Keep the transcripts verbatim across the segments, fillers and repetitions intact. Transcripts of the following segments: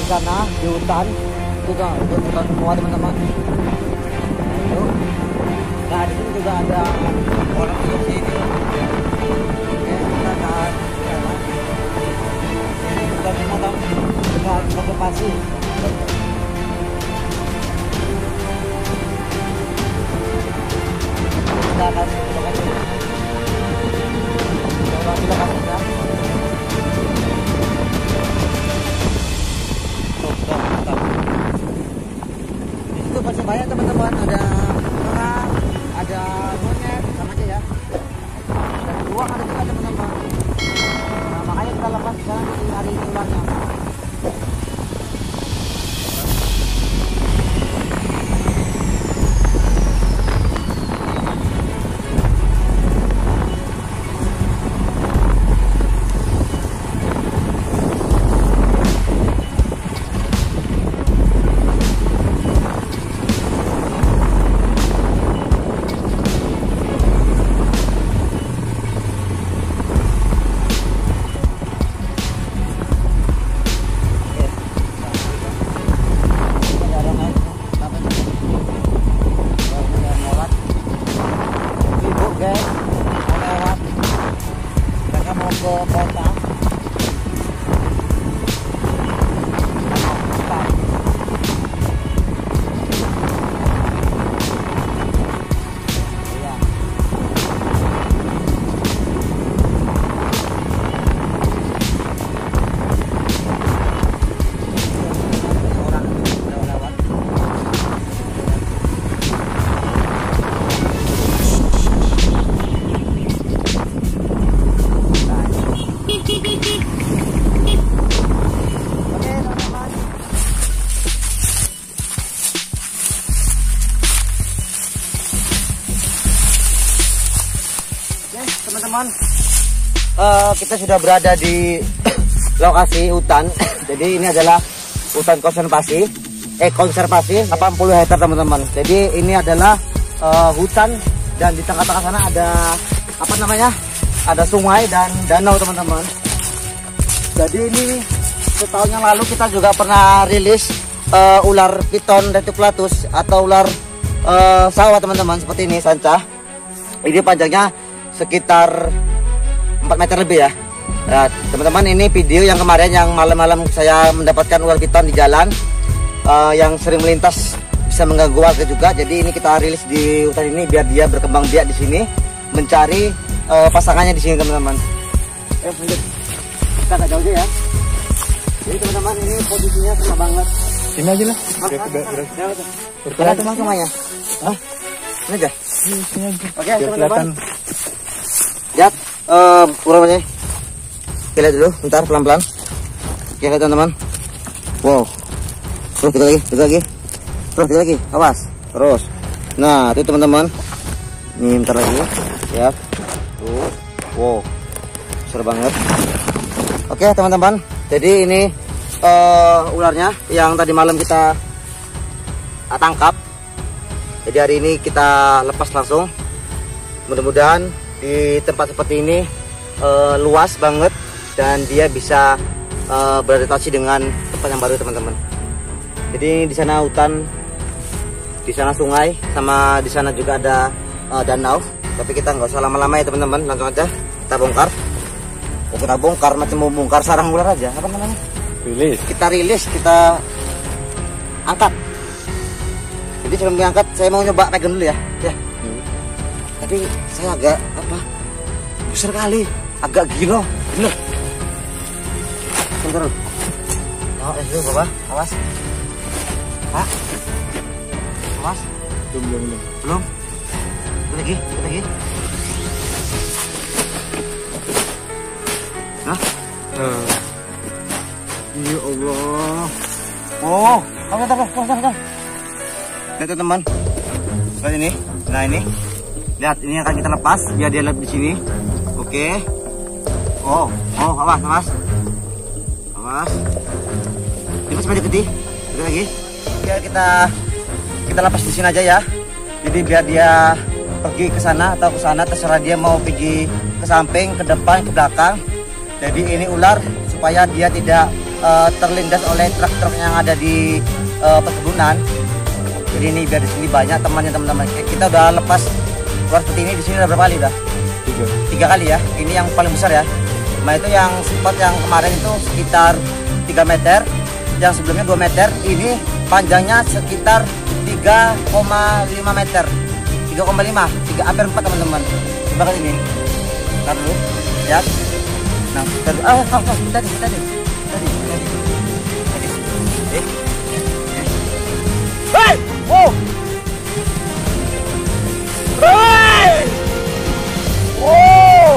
di sana di hutan itu tuh, itu hutan semua teman-teman. Nah di sini juga ada orang di sini. Oke, kita akan ini hutan semua tahu dengan konservasi. Kita akan lokasi lokasi lokasinya. Di situ masih banyak teman-teman, ada orang, ada monyet, sama aja ya. Dan beruang ada juga teman-teman. Nah, makanya kita lepas sekarang di hari ularnya. Teman-teman, uh, kita sudah berada di lokasi hutan. Jadi ini adalah hutan konservasi, eh konservasi delapan puluh hektar teman-teman. Jadi ini adalah uh, hutan dan di tengah-tengah sana ada apa namanya? Ada sungai dan danau teman-teman. Jadi ini setahun yang lalu kita juga pernah rilis uh, ular piton reticulatus atau ular uh, sawah teman-teman, seperti ini sanca. Ini panjangnya sekitar empat meter lebih ya. Nah, teman-teman, ini video yang kemarin yang malam-malam saya mendapatkan ular piton di jalan uh, yang sering melintas, bisa mengganggu warga juga. Jadi ini kita rilis di hutan ini biar dia berkembang biak di sini, mencari uh, pasangannya di sini teman-teman. Eh, lanjut. Kita agak jauh aja ya. Jadi teman-teman, ini posisinya sama banget. Ini aja lah. Berkala teman semuanya. Hah? Ini aja. Oke, teman-teman. Lihat uh, uramanya. Kita lihat dulu, bentar pelan-pelan. Oke, lihat teman-teman. Wow. Terus kita lagi, kita lagi. Terus kita lagi. Awas. Terus. Nah, itu teman-teman. Ini bentar lagi. Lihat. Tuh. Wow. Seru banget. Oke, teman-teman. Jadi ini uh, ularnya yang tadi malam kita tangkap. Jadi hari ini kita lepas langsung. Mudah-mudahan di tempat seperti ini uh, luas banget dan dia bisa uh, beradaptasi dengan tempat yang baru teman-teman. Jadi di sana hutan, di sana sungai, sama di sana juga ada uh, danau. Tapi kita nggak usah lama-lama ya teman-teman, langsung aja kita bongkar. Oh, kita bongkar macam mau bongkar sarang ular aja, apa namanya? Rilis. Kita rilis, kita angkat. Jadi sebelum diangkat saya mau nyoba pegang dulu ya. Ya. Hmm. Tapi saya agak apa? Besar kali, agak gila. Bener. Bentar. Oh, itu Bapak, awas. Pak. Awas. Belum, belum, belum. Belum. Itu lagi, itu lagi. Hah? Uh. Ya Allah. Oh, kamu bentar, bentar, bentar. Lihat teman, lihat ini, nah ini, lihat ini akan kita lepas, biar dia lihat di sini. Oke, oh, oh, awas, awas, awas. Ini masih banyak gede, gede lagi. Biar kita kita lepas di sini aja ya. Jadi biar dia pergi ke sana atau ke sana, terserah dia mau pergi ke samping, ke depan, ke belakang. Jadi ini ular supaya dia tidak uh, terlindas oleh truk-truk yang ada di uh, perkebunan. Jadi ini biar di sini banyak temannya teman-teman. Kita udah lepas keluar seperti ini di sini udah berapa kali udah? Tiga. Tiga kali ya. Ini yang paling besar ya. Nah itu yang spot yang kemarin itu sekitar tiga meter, yang sebelumnya dua meter. Ini panjangnya sekitar tiga koma lima meter. tiga koma lima, tiga hampir empat teman-teman. Coba kali ini. Taruh dulu. Ya. Nah, taruh. Ah, ah, ah, tadi, tadi. Tadi, tadi. Tadi. Eh. Hei! Oh! Hei! Wow!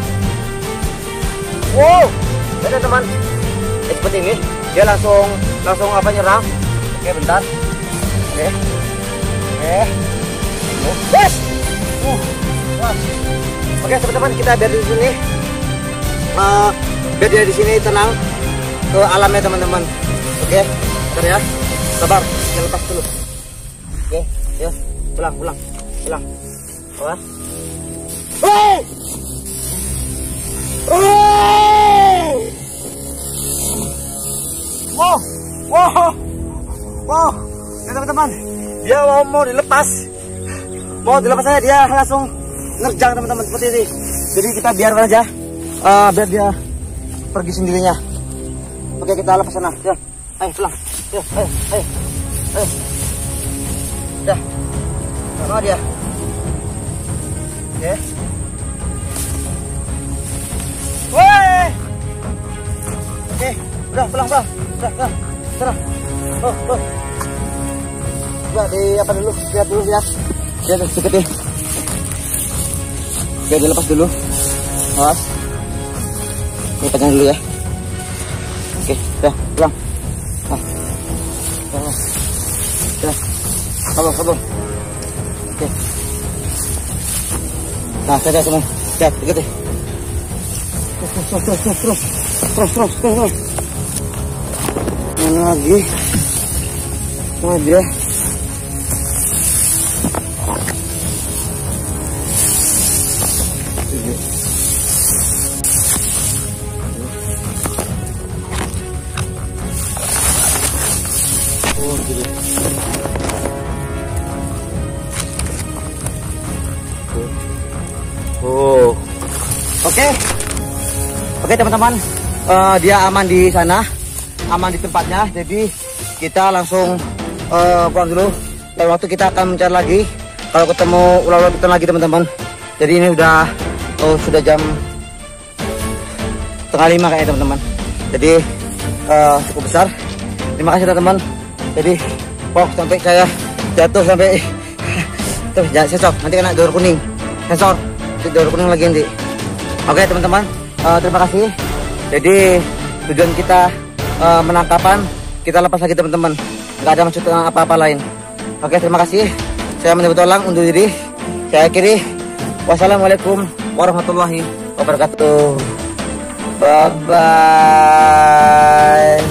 Wow! Lihat teman. Eh, seperti ini. Dia langsung langsung apa nyerang. Oke, bentar. Oke. Oke. Oh, yes! Uh, wah. Oke, teman-teman, kita biar di sini. Uh, biar dia di sini tenang ke alamnya, teman-teman. Oke, bentar ya. Sabar, kita lepas dulu. Oke, ya. Pulang, pulang. Pulang. Awas. Hei! Hei! Wow! Wow! Wow! Ya, teman-teman. Dia mau, mau dilepas. Mau dilepas saya, dia langsung nerjang teman-teman seperti ini. Jadi kita biarkan aja, uh, biar dia pergi sendirinya. Oke, kita lepas sana. Ya, ayo pulang. Ya, ayo, ayo, ayo. Dah, sama dia. Oke. Woi. Oke, udah pulang pulang. Udah, udah, serah. Oh, oh. Udah di apa dulu? Lihat dulu ya. Dia deket nih. Oke, dilepas dulu. Awas. Ini pegang dulu ya. Oke, udah, pulang. Nah. Udah. Udah. Kabur, kabur. Oke. Nah, saya semua. Lihat, deket nih. Terus, terus, terus, terus, terus. Terus, terus, terus, terus. Mana lagi? Mana dia? Oh, gitu. Oh. Oke. Oke, teman-teman. Uh, dia aman di sana. Aman di tempatnya. Jadi kita langsung uh, pulang dulu. Lain waktu kita akan mencari lagi. Kalau ketemu ular-ular kita lagi, teman-teman. Jadi ini udah oh, sudah jam setengah lima kayaknya, teman-teman. Jadi uh, cukup besar. Terima kasih, teman-teman. Jadi, wow, sampai saya jatuh sampai tuh jangan sensor, nanti kena daun kuning. Sensor, daun kuning lagi nanti. Oke, teman-teman, uh, terima kasih. Jadi tujuan kita uh, menangkapan, kita lepas lagi, teman-teman. Nggak ada maksud apa-apa lain. Oke, terima kasih. Saya mencoba tolong undur diri. Saya akhiri. Wassalamualaikum warahmatullahi wabarakatuh. Bye bye.